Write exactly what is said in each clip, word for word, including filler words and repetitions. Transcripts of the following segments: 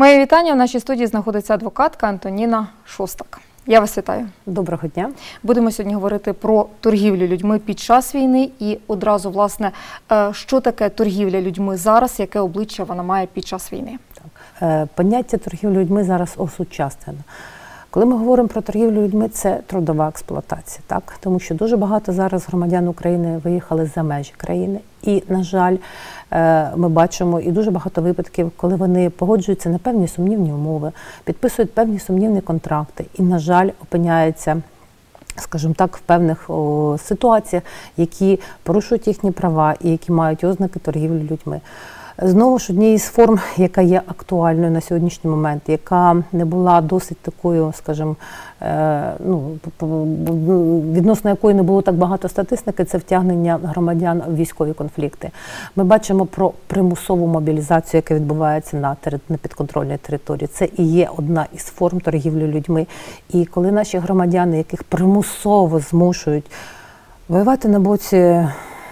Моє вітання. В нашій студії знаходиться адвокатка Антоніна Шостак. Я вас вітаю. Доброго дня. Будемо сьогодні говорити про торгівлю людьми під час війни і одразу, власне, що таке торгівля людьми зараз, яке обличчя вона має під час війни. Так. Поняття торгівлі людьми зараз осучаснено. Коли ми говоримо про торгівлю людьми, це трудова експлуатація, так? Тому що дуже багато зараз громадян України виїхали за межі країни. І, на жаль, ми бачимо і дуже багато випадків, коли вони погоджуються на певні сумнівні умови, підписують певні сумнівні контракти і, на жаль, опиняються, скажімо так, в певних о, ситуаціях, які порушують їхні права і які мають ознаки торгівлі людьми. Знову ж однією з форм, яка є актуальною на сьогоднішній момент, яка не була досить такою, скажімо, ну, відносно якої не було так багато статистики, це втягнення громадян в військові конфлікти. Ми бачимо про примусову мобілізацію, яка відбувається на, на підконтрольній території. Це і є одна із форм торгівлі людьми. І коли наші громадяни, яких примусово змушують воювати на боці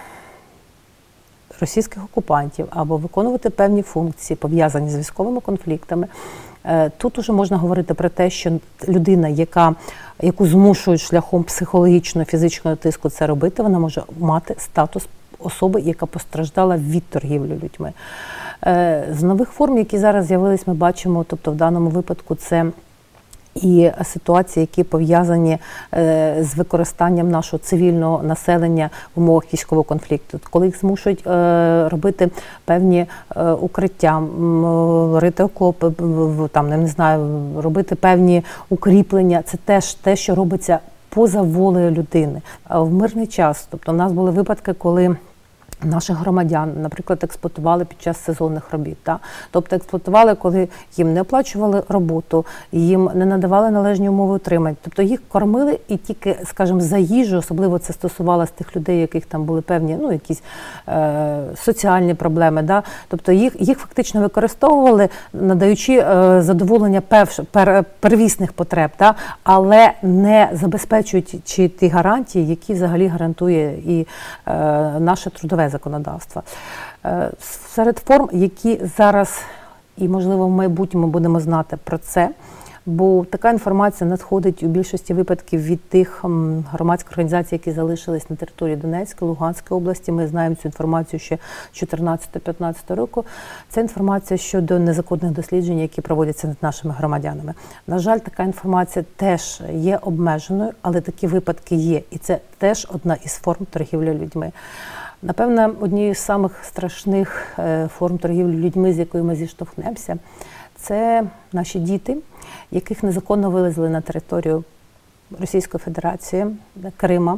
російських окупантів або виконувати певні функції, пов'язані з військовими конфліктами, тут уже можна говорити про те, що людина, яка, яку змушують шляхом психологічного, фізичного тиску це робити, вона може мати статус особи, яка постраждала від торгівлі людьми. З нових форм, які зараз з'явились, ми бачимо, тобто в даному випадку це і ситуації, які пов'язані е, з використанням нашого цивільного населення в умовах військового конфлікту. Коли їх змушують е, робити певні е, укриття, рити окопи, там, не знаю, робити певні укріплення, це теж те, що робиться поза волею людини. А в мирний час, тобто у нас були випадки, коли наших громадян, наприклад, експлуатували під час сезонних робіт. Так? Тобто експлуатували, коли їм не оплачували роботу, їм не надавали належні умови утримання. Тобто їх кормили і тільки, скажімо, за їжу, особливо це стосувалося тих людей, яких там були певні, ну, якісь е, соціальні проблеми. Да? Тобто їх, їх фактично використовували, надаючи е, задоволення пер, пер, первісних потреб, да? Але не забезпечуючи ті гарантії, які взагалі гарантує і е, наше трудове законодавства. Серед форм, які зараз, і можливо в майбутньому будемо знати про це, бо така інформація надходить у більшості випадків від тих громадських організацій, які залишились на території Донецької, Луганської області. Ми знаємо цю інформацію ще чотирнадцятого-п'ятнадцятого року. Це інформація щодо незаконних досліджень, які проводяться над нашими громадянами. На жаль, така інформація теж є обмеженою, але такі випадки є. І це теж одна із форм торгівлі людьми. Напевно, однією з самих страшних форм торгівлі людьми, з якою ми зіштовхнемося, це наші діти, яких незаконно вивезли на територію Російської Федерації, Крима,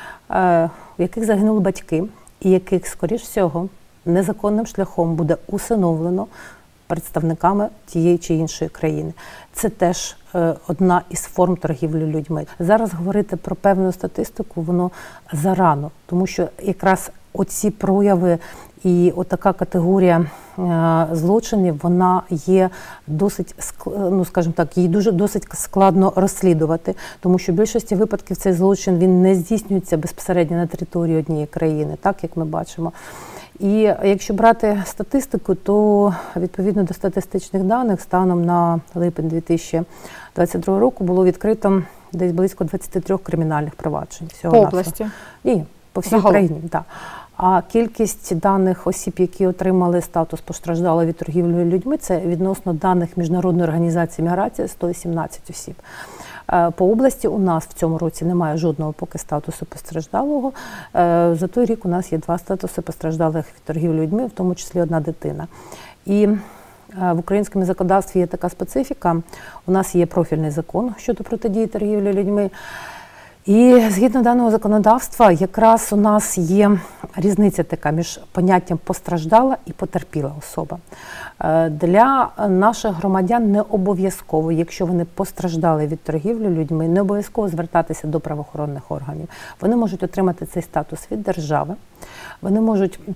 у яких загинули батьки, і яких, скоріш всього, незаконним шляхом буде усиновлено представниками тієї чи іншої країни. Це теж е, одна із форм торгівлі людьми. Зараз говорити про певну статистику, воно зарано, тому що якраз оці прояви і отака категорія е, злочинів, вона є досить, ну, скажімо так, її дуже досить складно розслідувати, тому що в більшості випадків цей злочин, він не здійснюється безпосередньо на території однієї країни, так, як ми бачимо. І якщо брати статистику, то відповідно до статистичних даних станом на липень дві тисячі двадцять другого року було відкрито десь близько двадцяти трьох кримінальних проваджень. Всього по області? Ні, по всій Україні, так. А кількість даних осіб, які отримали статус постраждалого від торгівлі людьми, це відносно даних Міжнародної організації міграції сто вісімнадцять осіб. По області у нас в цьому році немає жодного поки статусу постраждалого. За той рік у нас є два статуси постраждалих від торгівлі людьми, в тому числі одна дитина. І в українському законодавстві є така специфіка. У нас є профільний закон щодо протидії торгівлі людьми. І згідно даного законодавства, якраз у нас є різниця така між поняттям постраждала і потерпіла особа. Для наших громадян не обов'язково, якщо вони постраждали від торгівлі людьми, не обов'язково звертатися до правоохоронних органів. Вони можуть отримати цей статус від держави, вони можуть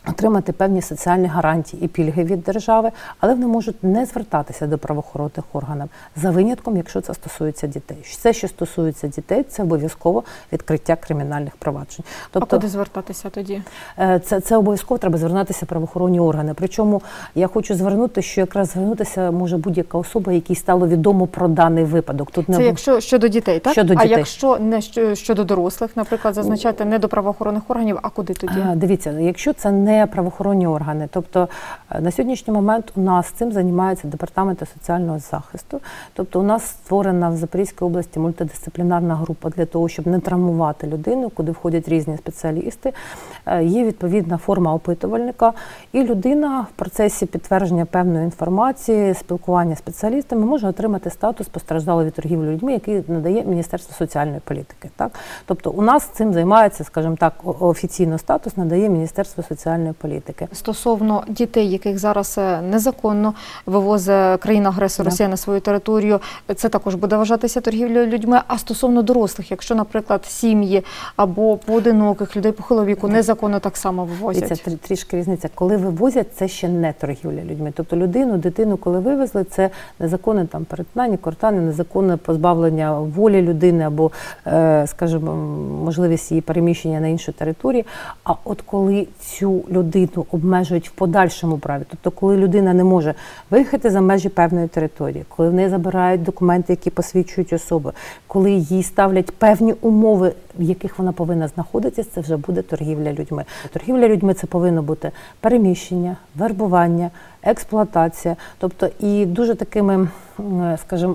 отримати певні соціальні гарантії і пільги від держави, але вони можуть не звертатися до правоохоронних органів за винятком, якщо це стосується дітей. Все, що стосується дітей, це обов'язково відкриття кримінальних проваджень. Тобто, а куди звертатися тоді? Це, це обов'язково треба звернутися в правоохоронні органи. Причому я хочу звернути, що якраз звернутися може будь-яка особа, якій стало відомо про даний випадок. Тут це не... якщо щодо дітей, так? Щодо дітей. А якщо не щодо дорослих, наприклад, зазначати не до правоохоронних органів, а куди тоді? А, дивіться, якщо це не правоохоронні органи. Тобто на сьогоднішній момент у нас цим займається Департамент соціального захисту. Тобто у нас створена в Запорізькій області мультидисциплінарна група для того, щоб не травмувати людину, куди входять різні спеціалісти. Є відповідна форма опитувальника, і людина в процесі підтвердження певної інформації, спілкування з спеціалістами може отримати статус постраждалої від торгівлі людьми, який надає Міністерство соціальної політики. Так? Тобто у нас цим займається, скажімо так, офіційно статус надає Міністерство соціальної політики. Стосовно дітей, яких зараз незаконно вивозить країна-агресор Росія на свою територію, це також буде вважатися торгівлею людьми. А стосовно дорослих, якщо, наприклад, сім'ї або поодиноких людей похилого віку незаконно так само вивозять? Це трішки різниця. Коли вивозять, це ще не торгівля людьми. Тобто людину, дитину, коли вивезли, це незаконне там перетинання, кортання, незаконне позбавлення волі людини або, е, скажімо, можливість її переміщення на іншу територію. А от коли цю людину обмежують в подальшому праві, тобто коли людина не може виїхати за межі певної території, коли в неї забирають документи, які посвідчують особу, коли їй ставлять певні умови, в яких вона повинна знаходитися, це вже буде торгівля людьми. Торгівля людьми – це повинно бути переміщення, вербування, експлуатація, тобто і дуже такими, скажімо,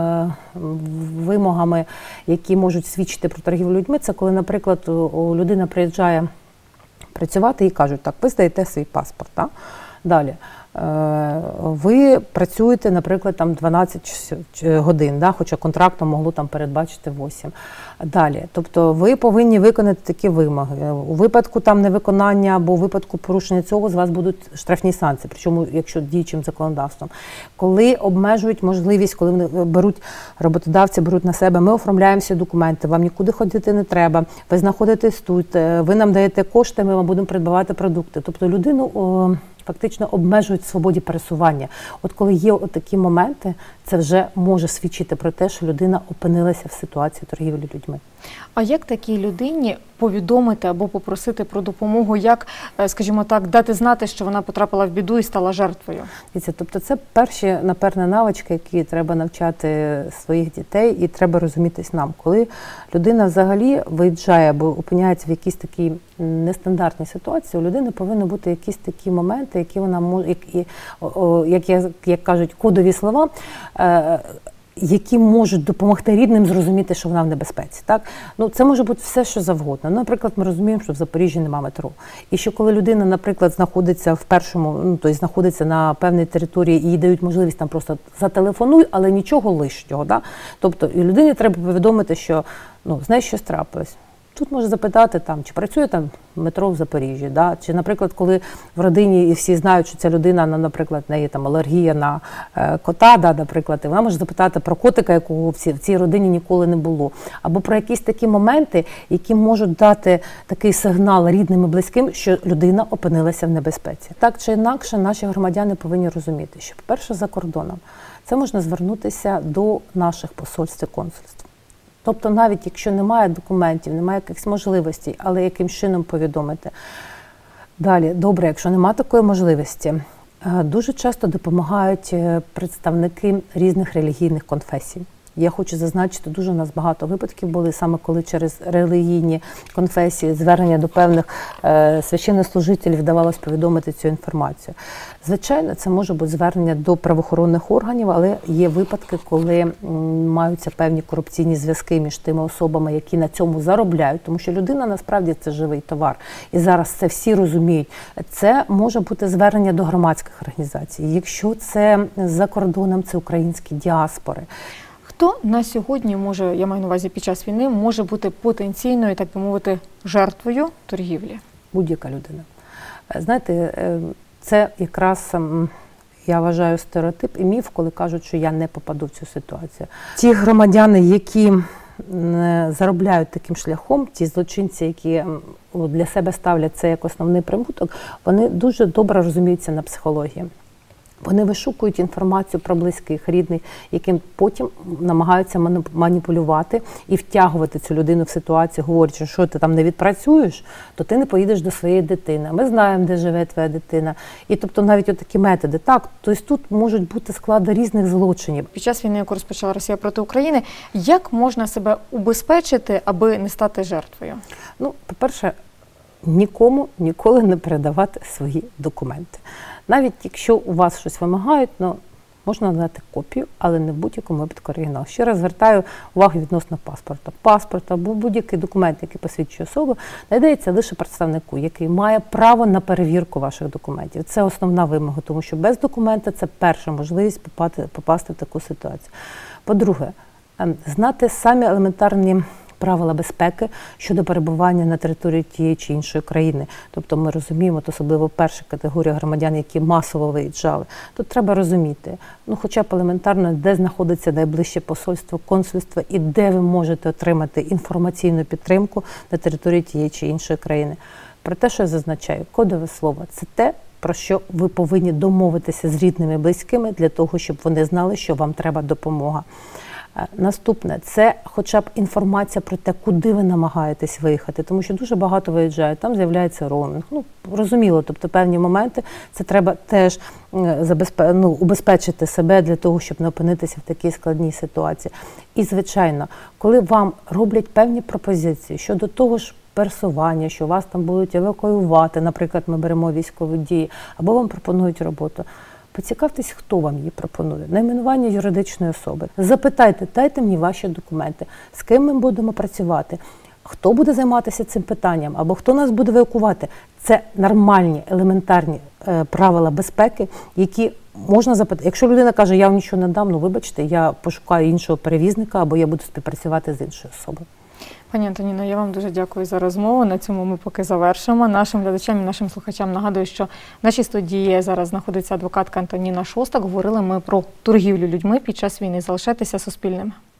вимогами, які можуть свідчити про торгівлю людьми, це коли, наприклад, людина приїжджає працювати і кажуть, так, ви здаєте свій паспорт, так? Далі. Ви працюєте, наприклад, там дванадцять годин, да, хоча контрактом могло там передбачити вісім. Далі, тобто ви повинні виконати такі вимоги. У випадку там невиконання або у випадку порушення цього з вас будуть штрафні санкції, причому якщо діючим законодавством. Коли обмежують можливість, коли вони беруть, роботодавці беруть на себе, ми оформляємо всі документи, вам нікуди ходити не треба, ви знаходитесь тут, ви нам даєте кошти, ми вам будемо придбавати продукти. Тобто людину о, фактично обмежують в свободі пересування. От коли є от такі моменти, це вже може свідчити про те, що людина опинилася в ситуації торгівлі людьми. А як такій людині повідомити або попросити про допомогу, як, скажімо так, дати знати, що вона потрапила в біду і стала жертвою? Дивіться, тобто це перші, напевне, навички, які треба навчати своїх дітей, і треба розумітись нам. Коли людина взагалі виїжджає або опиняється в якійсь такій нестандартній ситуації, у людини повинні бути якісь такі моменти, які вона може, як, як, як, як кажуть, кодові слова, які можуть допомогти рідним зрозуміти, що вона в небезпеці. Так? Ну, це може бути все, що завгодно. Ну, наприклад, ми розуміємо, що в Запоріжжі немає метро. І що коли людина, наприклад, знаходиться в першому, ну, тобто знаходиться на певній території і їй дають можливість там просто зателефонуй, але нічого лишнього. Да? Тобто і людині треба повідомити, що ну, з нею щось трапилось. Тут може запитати, там, чи працює там метро в Запоріжжі, да? Чи, наприклад, коли в родині і всі знають, що ця людина, наприклад, в неї там алергія на е, кота, да, наприклад, і вона може запитати про котика, якого в цій, в цій родині ніколи не було. Або про якісь такі моменти, які можуть дати такий сигнал рідним і близьким, що людина опинилася в небезпеці. Так чи інакше, наші громадяни повинні розуміти, що, по-перше, за кордоном це можна звернутися до наших посольств і консульств. Тобто навіть якщо немає документів, немає якихось можливостей, але яким чином повідомити. Далі, добре, якщо немає такої можливості, дуже часто допомагають представники різних релігійних конфесій. Я хочу зазначити, дуже у нас багато випадків були, саме коли через релігійні конфесії, звернення до певних е, священнослужителів вдавалося повідомити цю інформацію. Звичайно, це може бути звернення до правоохоронних органів, але є випадки, коли м, маються певні корупційні зв'язки між тими особами, які на цьому заробляють, тому що людина насправді це живий товар. І зараз це всі розуміють. Це може бути звернення до громадських організацій. Якщо це за кордоном, це українські діаспори. Хто на сьогодні може, я маю на увазі під час війни, може бути потенційною, так би мовити, жертвою торгівлі? Будь-яка людина. Знаєте, це якраз, я вважаю, стереотип і міф, коли кажуть, що я не попаду в цю ситуацію. Ті громадяни, які е, заробляють таким шляхом, ті злочинці, які м, для себе ставлять це як основний прибуток, вони дуже добре розуміються на психології. Вони вишукують інформацію про близьких, рідних, яким потім намагаються маніпулювати і втягувати цю людину в ситуацію, говорячи, що ти там не відпрацюєш, то ти не поїдеш до своєї дитини. Ми знаємо, де живе твоя дитина. І тобто навіть отакі методи. Так, тобто тут можуть бути склади різних злочинів. Під час війни, яку розпочала Росія проти України, як можна себе убезпечити, аби не стати жертвою? Ну, по-перше, нікому ніколи не передавати свої документи. Навіть якщо у вас щось вимагають, ну, можна надати копію, але не в будь-якому випадку оригінал. Ще раз звертаю увагу відносно паспорта. Паспорт або будь-який документ, який посвідчує особу, надається лише представнику, який має право на перевірку ваших документів. Це основна вимога, тому що без документа це перша можливість попасти, попасти в таку ситуацію. По-друге, знати самі елементарні правила безпеки щодо перебування на території тієї чи іншої країни. Тобто ми розуміємо, от особливо перша категорія громадян, які масово виїжджали. Тут треба розуміти, ну хоча б елементарно, де знаходиться найближче посольство, консульство і де ви можете отримати інформаційну підтримку на території тієї чи іншої країни. Про те, що я зазначаю, кодове слово – це те, про що ви повинні домовитися з рідними і близькими для того, щоб вони знали, що вам треба допомога. Наступне – це хоча б інформація про те, куди ви намагаєтесь виїхати, тому що дуже багато виїжджають, там з'являється роумінг. Ну, розуміло, тобто певні моменти це треба теж забезпе... ну, убезпечити себе для того, щоб не опинитися в такій складній ситуації. І, звичайно, коли вам роблять певні пропозиції щодо того ж пересування, що вас там будуть евакуювати, наприклад, ми беремо військові дії, або вам пропонують роботу, поцікавтесь, хто вам її пропонує. Найменування юридичної особи. Запитайте, дайте мені ваші документи, з ким ми будемо працювати, хто буде займатися цим питанням, або хто нас буде евакуювати. Це нормальні, елементарні е, правила безпеки, які можна запитати. Якщо людина каже, я вам нічого не дам, ну вибачте, я пошукаю іншого перевізника, або я буду співпрацювати з іншою особою. Пані Антоніно, я вам дуже дякую за розмову. На цьому ми поки завершимо. Нашим глядачам і нашим слухачам нагадую, що в нашій студії зараз знаходиться адвокатка Антоніна Шостак. Говорили ми про торгівлю людьми під час війни. Залишайтеся Суспільними.